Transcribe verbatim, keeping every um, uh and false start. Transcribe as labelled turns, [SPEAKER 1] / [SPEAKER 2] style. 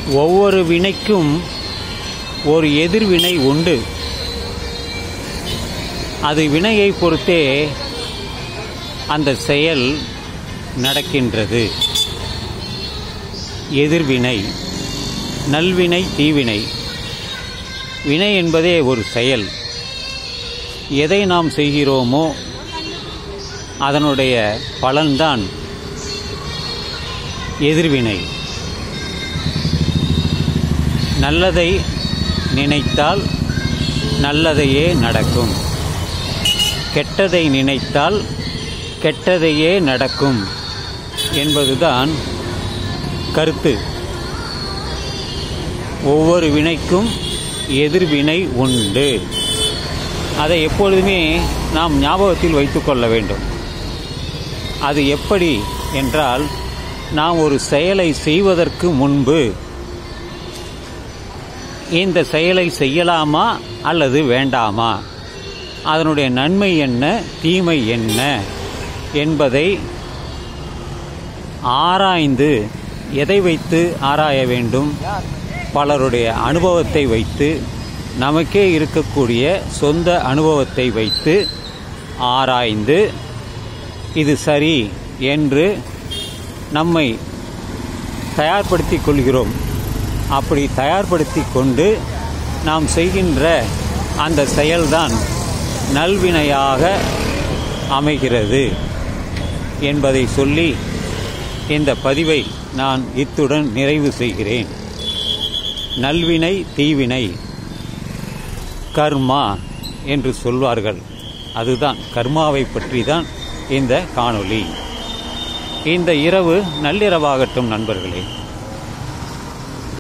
[SPEAKER 1] ஒவ்வொரு வினைக்கும் ஒரு எதிர்வினை உண்டு. அது வினையை பொறுத்தே அந்த செயல் நடக்கின்றது. எதிர்வினை, நல்வினை, தீவினை. வினை என்பதே ஒரு செயல். எதை நாம் செய்கிறோமோ அதனுடைய பலன்தான் எதிர்வினை. நல்லதை நினைத்தால் நல்லதையே நடக்கும், கெட்டதை நினைத்தால் கெட்டதையே நடக்கும் என்பதுதான் கருத்து. ஒவ்வொரு வினைக்கும் எதிர்வினை உண்டு. அதை எப்பொழுதுமே நாம் ஞாபகத்தில் வைத்துக்கொள்ள வேண்டும். அது எப்படி என்றால், நாம் ஒரு செயலை செய்வதற்கு முன்பு இந்த செயலை செய்யலாமா அல்லது வேண்டாமா, அதனுடைய நன்மை என்ன, தீமை என்ன என்பதை ஆராய்ந்து, எதை வைத்து ஆராய வேண்டும்? பலருடைய அனுபவத்தை வைத்து, நமக்கே இருக்கக்கூடிய சொந்த அனுபவத்தை வைத்து ஆராய்ந்து இது சரி என்று நம்மை தயார்படுத்திக் கொள்கிறோம். அப்படி தயார்படுத்தி கொண்டு நாம் செய்கின்ற அந்த செயல்தான் நல்வினையாக அமைகிறது என்பதை சொல்லி இந்த பதிவை நான் இத்துடன் நிறைவு செய்கிறேன். நல்வினை, தீவினை, கர்மா என்று சொல்வார்கள். அதுதான் கர்மாவை பற்றி தான் இந்த காணொளி. இந்த இரவு நள்ளிரவாகட்டும் நண்பர்களே.